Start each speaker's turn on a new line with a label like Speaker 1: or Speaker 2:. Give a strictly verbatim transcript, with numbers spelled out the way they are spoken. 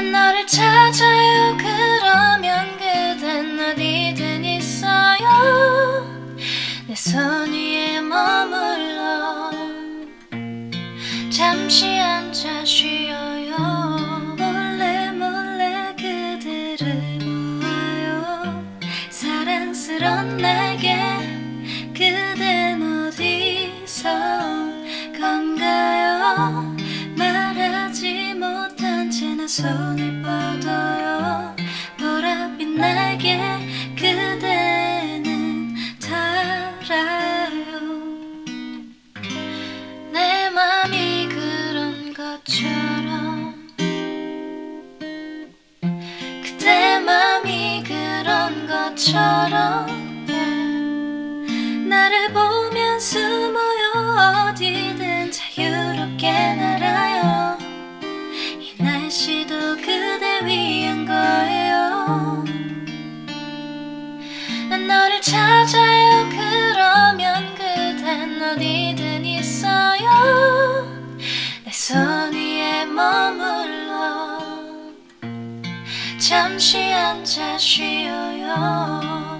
Speaker 1: 너를 찾아요. 그러면 그댄 어디든 있어요. 내 손 위에 머물러 잠시 앉아 쉬어요. 몰래 몰래 그대를 보아요. 사랑스런 내게 그댄 어디서 건가요? 말하지 못한 채 나 손을 뻗어요. 보랏빛 내게 그대는 달아요. 내 맘이 그런 것처럼 그대 맘이 그런 것처럼 yeah. 나를 보면 숨어요. 어디든 자유롭게 날아요. 이 날씨도 그대 위한 거예요. 난 너를 찾아요. 그러면 그댄 어디든 있어요. 내 손 위에 머물러 잠시 앉아 쉬어요.